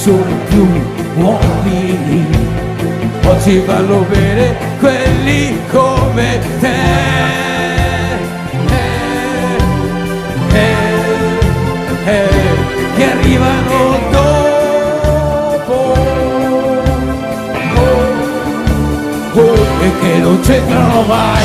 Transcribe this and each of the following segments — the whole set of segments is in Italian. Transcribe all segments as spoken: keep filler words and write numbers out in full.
sono più uomini, oggi vanno bene quelli come te, eh, eh, eh, che arrivano dopo, oh, oh, e che non c'entrano mai.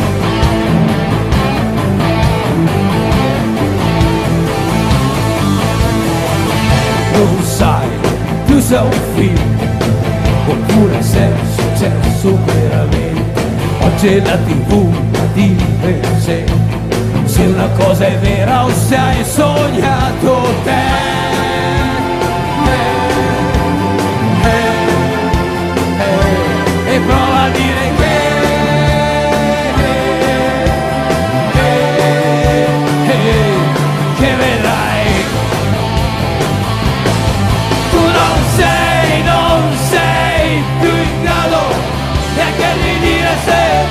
Non sai più se è un film oppure se è successo veramente. Oggi è la tivù a dire se, se una cosa è vera o se hai sognato te, eh, eh, eh, e prova a dire che eh, eh, che vedrai. Tu non sei, non sei più in grado neanche di dire se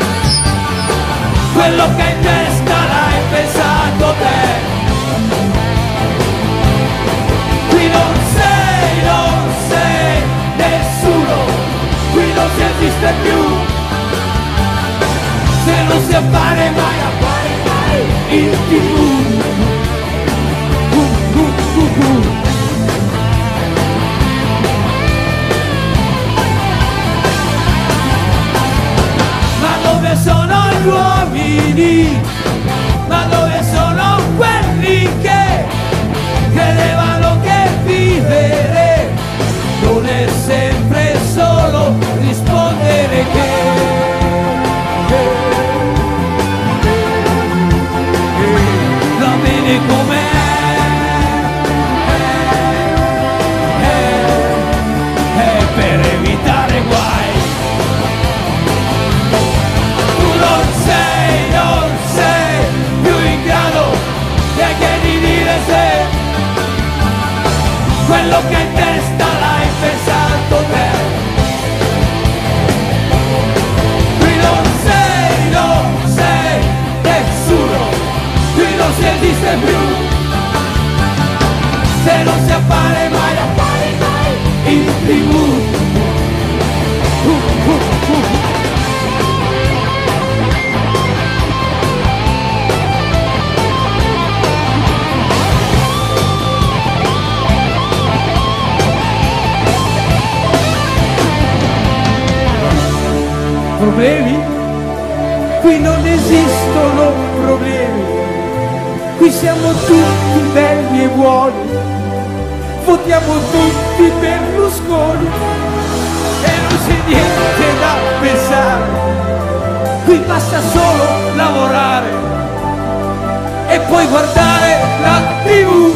quello che in testa l'hai pensato te. Qui non sei, non sei nessuno, qui non si esiste più. Se non si appare mai, appare mai in tivù. Uh, uh, uh, uh. Dove sono gli uomini? Ma dove sono quelli che credevano che vivere non è sempre solo rispondere che, che, che va bene com'è, è, è per evitare guai. Non sei, non sei più in grado neanche di dire se quello che in testa l'hai pensato te. Qui non sei, non sei nessuno, qui non si esiste più. Se non si appare mai, appare mai in tivù. Uh, uh, uh. Problemi? Qui non esistono problemi, qui siamo tutti belli e buoni, votiamo tutti Berlusconi e non c'è niente da pensare, qui basta solo lavorare e poi guardare la tivù.